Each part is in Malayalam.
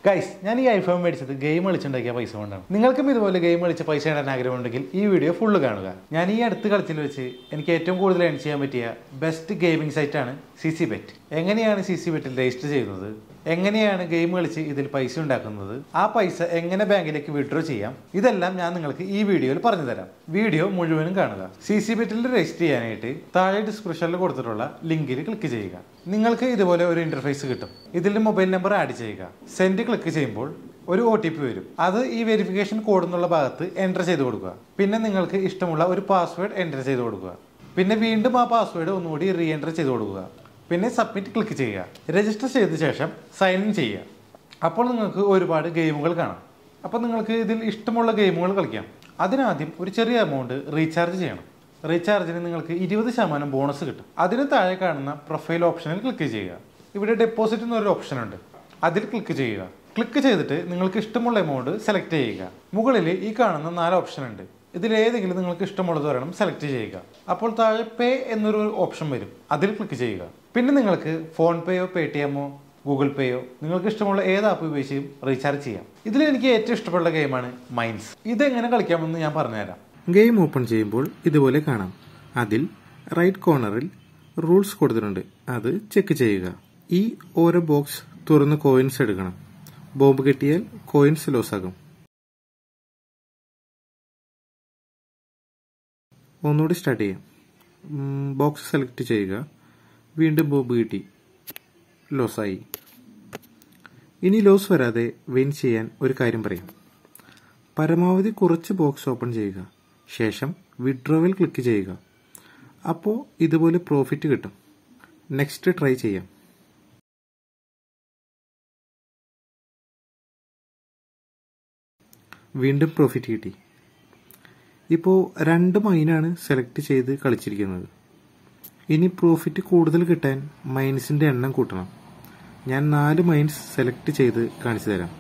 ഗൈസ്, ഞാൻ ഈ ഐഫോൺ മേടിച്ചത് ഗെയിം കളിച്ചുണ്ടാക്കിയ പൈസ കൊണ്ടാണ്. നിങ്ങൾക്കും ഇതുപോലെ ഗെയിം കളിച്ച് പൈസ നേടാൻ ആഗ്രഹമുണ്ടെങ്കിൽ ഈ വീഡിയോ ഫുള്ള് കാണുക. ഞാൻ ഈ അടുത്ത് കളിച്ചിൽ വെച്ച് എനിക്ക് ഏറ്റവും കൂടുതൽ ഏൺ ചെയ്യാൻ പറ്റിയ ബെസ്റ്റ് ഗെയിമിംഗ് സൈറ്റാണ് CCBet. എങ്ങനെയാണ് CCBetൽ രജിസ്റ്റർ ചെയ്യുന്നത്, എങ്ങനെയാണ് ഗെയിം കളിച്ച് ഇതിൽ പൈസ ഉണ്ടാക്കുന്നത്, ആ പൈസ എങ്ങനെ ബാങ്കിലേക്ക് വിഡ്രോ ചെയ്യാം, ഇതെല്ലാം ഞാൻ നിങ്ങൾക്ക് ഈ വീഡിയോയിൽ പറഞ്ഞു തരാം. വീഡിയോ മുഴുവനും കാണുക. CCBetൽ രജിസ്റ്റർ ചെയ്യാനായിട്ട് താഴെ ഡിസ്ക്രിപ്ഷനിൽ കൊടുത്തിട്ടുള്ള ലിങ്കിൽ ക്ലിക്ക് ചെയ്യുക. നിങ്ങൾക്ക് ഇതുപോലെ ഒരു ഇന്റർഫേസ് കിട്ടും. ഇതിൽ മൊബൈൽ നമ്പർ ആഡ് ചെയ്യുക. സെൻഡ് ക്ലിക്ക് ചെയ്യുമ്പോൾ ഒരു OTP വരും. അത് ഈ വെരിഫിക്കേഷൻ കോഡ് എന്നുള്ള ഭാഗത്ത് എൻ്റർ ചെയ്ത് കൊടുക്കുക. പിന്നെ നിങ്ങൾക്ക് ഇഷ്ടമുള്ള ഒരു പാസ്വേഡ് എൻ്റർ ചെയ്ത് കൊടുക്കുക. പിന്നെ വീണ്ടും ആ പാസ്വേഡ് ഒന്നുകൂടി റീ എൻ്റർ ചെയ്ത് കൊടുക്കുക. പിന്നെ സബ്മിറ്റ് ക്ലിക്ക് ചെയ്യുക. രജിസ്റ്റർ ചെയ്ത ശേഷം സൈൻ ഇൻ ചെയ്യുക. അപ്പോൾ നിങ്ങൾക്ക് ഒരുപാട് ഗെയിമുകൾ കാണാം. അപ്പോൾ നിങ്ങൾക്ക് ഇതിൽ ഇഷ്ടമുള്ള ഗെയിമുകൾ കളിക്കാം. അതിനാദ്യം ഒരു ചെറിയ എമൗണ്ട് റീചാർജ് ചെയ്യണം. റീചാർജിന് നിങ്ങൾക്ക് 20% ബോണസ് കിട്ടും. അതിന് താഴെ കാണുന്ന പ്രൊഫൈൽ ഓപ്ഷനിൽ ക്ലിക്ക് ചെയ്യുക. ഇവിടെ ഡെപ്പോസിറ്റ് എന്നൊരു ഓപ്ഷൻ ഉണ്ട്, അതിൽ ക്ലിക്ക് ചെയ്യുക. ക്ലിക്ക് ചെയ്തിട്ട് നിങ്ങൾക്ക് ഇഷ്ടമുള്ള എമൗണ്ട് സെലക്ട് ചെയ്യുക. മുകളിൽ ഈ കാണുന്ന 4 ഓപ്ഷൻ ഉണ്ട്. ഇതിലേതെങ്കിലും നിങ്ങൾക്ക് ഇഷ്ടമുള്ളത് വരണം സെലക്ട് ചെയ്യുക. അപ്പോൾ താഴെ പേ എന്നൊരു ഓപ്ഷൻ വരും, അതിൽ ക്ലിക്ക് ചെയ്യുക. പിന്നെ നിങ്ങൾക്ക് ഫോൺ പേയോ പേടിഎമ്മോ ഗൂഗിൾ പേയോ നിങ്ങൾക്ക് ഇഷ്ടമുള്ള ഏത് ആപ്പ് ഉപയോഗിച്ചും റീചാർജ് ചെയ്യാം. ഇതിൽ എനിക്ക് ഏറ്റവും ഇഷ്ടപ്പെട്ട ഗെയിമാണ് മൈൻസ്. ഇതെങ്ങനെ കളിക്കാമെന്ന് ഞാൻ പറഞ്ഞുതരാം. ഗെയിം ഓപ്പൺ ചെയ്യുമ്പോൾ ഇതുപോലെ കാണാം. അതിൽ റൈറ്റ് കോർണറിൽ റൂൾസ് കൊടുത്തിട്ടുണ്ട്, അത് ചെക്ക് ചെയ്യുക. ഈ ഓരോ ബോക്സ് തുറന്ന് കോയിൻസ് എടുക്കണം. ബോംബ് കിട്ടിയാൽ കോയിൻസ് ലോസ് ആകും. ഒന്നുകൂടി സ്റ്റാർട്ട് ചെയ്യാം. ബോക്സ് സെലക്ട് ചെയ്യുക. വീണ്ടും ബോംബ് കിട്ടി, ലോസായി. ഇനി ലോസ് വരാതെ വിൻ ചെയ്യാൻ ഒരു കാര്യം പറയാം. പരമാവധി കുറച്ച് ബോക്സ് ഓപ്പൺ ചെയ്യുക. ശേഷം വിഡ്രോവൽ ക്ലിക്ക് ചെയ്യുക. അപ്പോൾ ഇതുപോലെ പ്രോഫിറ്റ് കിട്ടും. നെക്സ്റ്റ് ട്രൈ ചെയ്യാം. വീണ്ടും പ്രോഫിറ്റ് കിട്ടി. ഇപ്പോൾ 2 മൈനാണ് സെലക്ട് ചെയ്ത് കളിച്ചിരിക്കുന്നത്. ഇനി പ്രോഫിറ്റ് കൂടുതൽ കിട്ടാൻ മൈൻസിൻ്റെ എണ്ണം കൂട്ടണം. ഞാൻ 4 മൈൻസ് സെലക്ട് ചെയ്ത് കാണിച്ചു തരാം.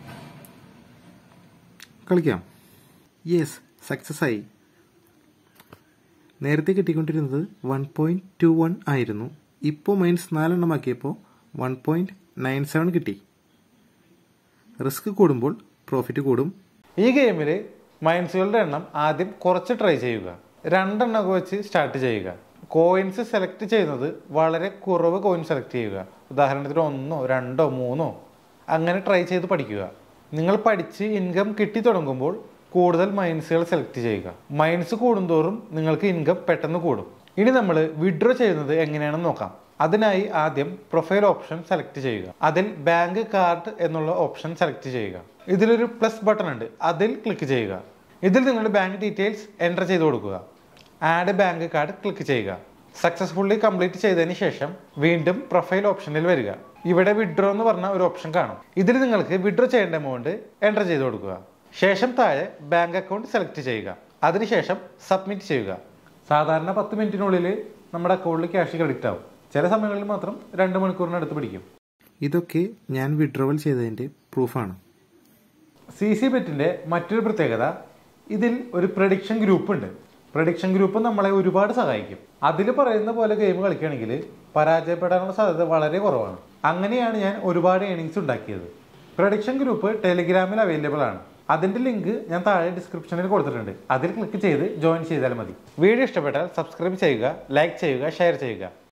കളിക്കാം. യെസ്, സക്സസ് ആയി. നേരത്തെ കിട്ടിക്കൊണ്ടിരുന്നത് 1.21 ആയിരുന്നു. ഇപ്പോൾ മൈൻസ് 4 എണ്ണമാക്കിയപ്പോൾ 1.97 കിട്ടി. റിസ്ക് കൂടുമ്പോൾ പ്രോഫിറ്റ് കൂടും. ഈ ഗെയിമിൽ മൈൻസുകളുടെ എണ്ണം ആദ്യം കുറച്ച് ട്രൈ ചെയ്യുക. 2 എണ്ണമൊക്കെ വെച്ച് സ്റ്റാർട്ട് ചെയ്യുക. കോയിൻസ് സെലക്ട് ചെയ്യുന്നത് വളരെ കുറവ് കോയിൻ സെലക്ട് ചെയ്യുക. ഉദാഹരണത്തിന് 1, 2, 3 അങ്ങനെ ട്രൈ ചെയ്ത് പഠിക്കുക. നിങ്ങൾ പഠിച്ച് ഇൻകം കിട്ടി തുടങ്ങുമ്പോൾ കൂടുതൽ മൈൻസുകൾ സെലക്ട് ചെയ്യുക. മൈൻസ് കൂടുന്തോറും നിങ്ങൾക്ക് ഇൻകം പെട്ടെന്ന് കൂടും. ഇനി നമ്മൾ വിഡ്രോ ചെയ്യുന്നത് എങ്ങനെയാണെന്ന് നോക്കാം. അതിനായി ആദ്യം പ്രൊഫൈൽ ഓപ്ഷൻ സെലക്ട് ചെയ്യുക. അതിൽ ബാങ്ക് കാർഡ് എന്നുള്ള ഓപ്ഷൻ സെലക്ട് ചെയ്യുക. ഇതിലൊരു പ്ലസ് ബട്ടൺ ഉണ്ട്, അതിൽ ക്ലിക്ക് ചെയ്യുക. ഇതിൽ നിങ്ങളുടെ ബാങ്ക് ഡീറ്റെയിൽസ് എൻ്റർ ചെയ്ത് കൊടുക്കുക. ആഡ് ബാങ്ക് കാർഡ് ക്ലിക്ക് ചെയ്യുക. സക്സസ്ഫുള്ളി കംപ്ലീറ്റ് ചെയ്തതിന് ശേഷം വീണ്ടും പ്രൊഫൈൽ ഓപ്ഷനിൽ വരിക. ഇവിടെ വിഡ്രോ എന്ന് പറഞ്ഞ ഒരു ഓപ്ഷൻ കാണും. ഇതിൽ നിങ്ങൾക്ക് വിഡ്രോ ചെയ്യേണ്ട എമൗണ്ട് എൻ്റർ ചെയ്ത് കൊടുക്കുക. ശേഷം താഴെ ബാങ്ക് അക്കൗണ്ട് സെലക്ട് ചെയ്യുക. അതിനുശേഷം സബ്മിറ്റ് ചെയ്യുക. സാധാരണ 10 മിനിറ്റിനുള്ളിൽ നമ്മുടെ അക്കൗണ്ടിൽ ക്യാഷ് ക്രെഡിറ്റ് ആവും. ചില സമയങ്ങളിൽ മാത്രം 2 മണിക്കൂറിനടുത്ത് പിടിക്കും. ഇതൊക്കെ ഞാൻ വിഡ്രോവൽ ചെയ്തതിൻ്റെ പ്രൂഫാണ്. CCBetന്റെ മറ്റൊരു പ്രത്യേകത, ഇതിൽ ഒരു പ്രഡിക്ഷൻ ഗ്രൂപ്പ് ഉണ്ട്. പ്രഡിക്ഷൻ ഗ്രൂപ്പ് നമ്മളെ ഒരുപാട് സഹായിക്കും. അതിൽ പറയുന്ന പോലെ ഗെയിം കളിക്കുകയാണെങ്കിൽ പരാജയപ്പെടാനുള്ള സാധ്യത വളരെ കുറവാണ്. അങ്ങനെയാണ് ഞാൻ ഒരുപാട് ഏണിങ്സ് ഉണ്ടാക്കിയത്. പ്രഡിക്ഷൻ ഗ്രൂപ്പ് ടെലിഗ്രാമിൽ അവൈലബിൾ ആണ്. അതിൻ്റെ ലിങ്ക് ഞാൻ താഴെ ഡിസ്ക്രിപ്ഷനിൽ കൊടുത്തിട്ടുണ്ട്. അതിൽ ക്ലിക്ക് ചെയ്ത് ജോയിൻ ചെയ്താൽ മതി. വീഡിയോ ഇഷ്ടപ്പെട്ടാൽ സബ്സ്ക്രൈബ് ചെയ്യുക, ലൈക്ക് ചെയ്യുക, ഷെയർ ചെയ്യുക.